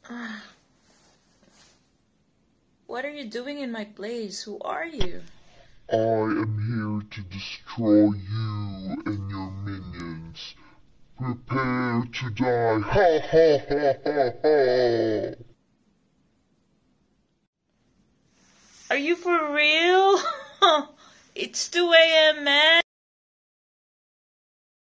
What are you doing in my place? Who are you? I am here to destroy you and your minions. Prepare to die. Ha ha ha ha ha. Are you for real? It's 2 a.m., man.